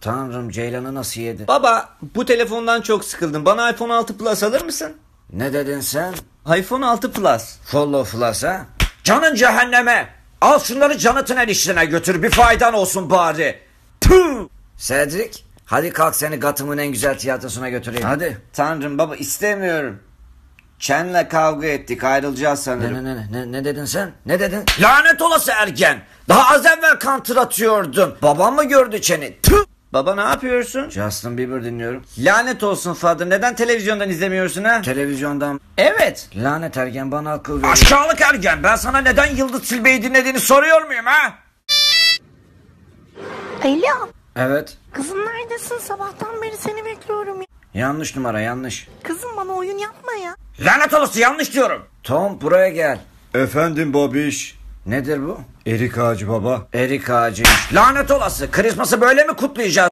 Tanrım, Ceylan'ı nasıl yedi? Baba, bu telefondan çok sıkıldım. Bana iPhone 6 Plus alır mısın? Ne dedin sen? iPhone 6 Plus. Follow Plus ha? Canın cehenneme. Al şunları Jonathan eniştene götür, bir faydan olsun bari. Tüh! Cedric, hadi kalk, seni Gotham'ın en güzel tiyatrosuna götüreyim. Hadi. Tanrım baba, istemiyorum. Chen'le kavga ettik, ayrılacağız sanırım. Ne dedin sen? Ne dedin? Lanet olası ergen. Daha az evvel counter atıyordun. Babam mı gördü Chen'i? Tüh! Baba, ne yapıyorsun? Justin Bieber dinliyorum. Lanet olsun Father, neden televizyondan izlemiyorsun ha? Televizyondan. Evet. Lanet ergen, bana akıl veriyor. Aşağılık ergen, ben sana neden Yıldız Tilbe'yi dinlediğini soruyor muyum ha? Alo. Evet. Kızım neredesin? Sabahtan beri seni bekliyorum ya. Yanlış numara, yanlış. Kızım bana oyun yapma ya. Lanet olası, yanlış diyorum. Tom, buraya gel. Efendim babiş. Nedir bu? Erik ağacı baba. Erik ağacı. Lanet olası, Christmas'ı böyle mi kutlayacağız?